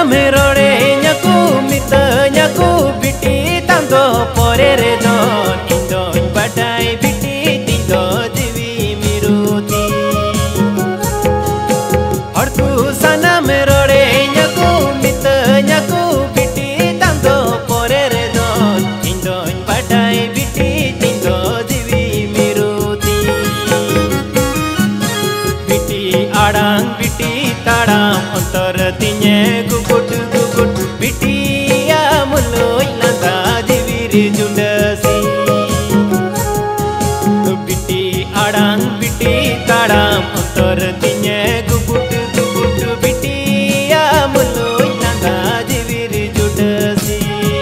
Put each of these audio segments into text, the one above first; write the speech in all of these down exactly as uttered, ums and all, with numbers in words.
merore nyaku mita nyaku biti tando pore redon indon badai biti tindo devi miruti hartu sana merore nyaku mita nyaku biti tando pore redon indon badai biti tindo devi miruti biti adang biti tadam antar tinye gugut gugut biti ya muloi nanda divir jundasi biti adang biti tadam antar tinye gugut gugut biti ya muloi nanda divir jundasi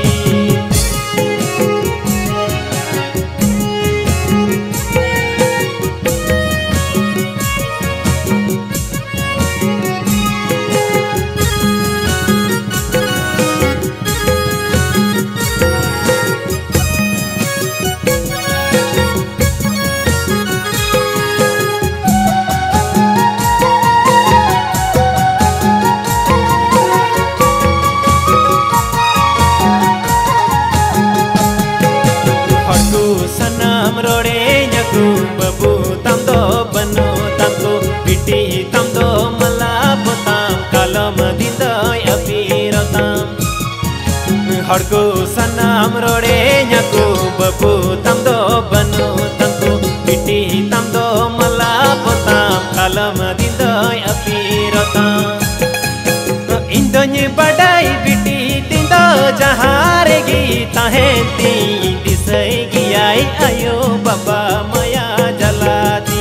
sanam rode nyaku babu tamdo banu tamko biti tamdo malapotam kalam dindai apiratam harko sanam rode nyaku babu tamdo banu tamko biti tamdo malapotam kalam dindai apiratam indonye badai biti tindo jahare gita henti disai giyai ayo baba maya jalati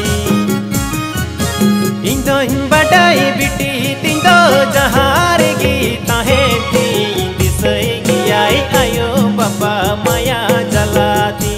indon badai biti tindo jahare gita henti disai giyai ayo baba maya jalati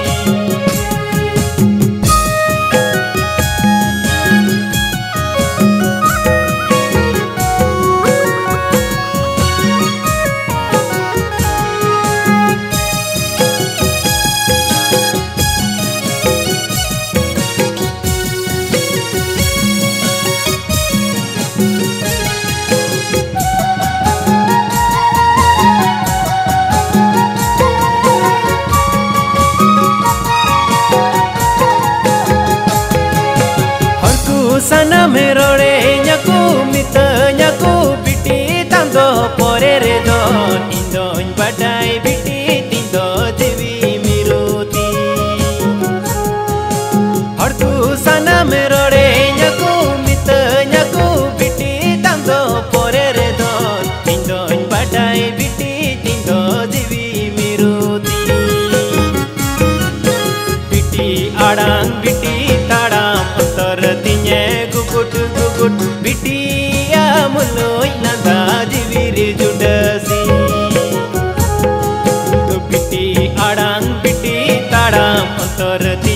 sana merore nyaku mita nyaku biti tando pore redon indon badai biti tindo devi miruti hartu sana merore nyaku mita nyaku biti tando pore redon indon badai biti tindo devi miruti biti adang biti tadam antar tinye gugut gugut biti ya muloi nanda divir jundasi biti adang biti tadam antar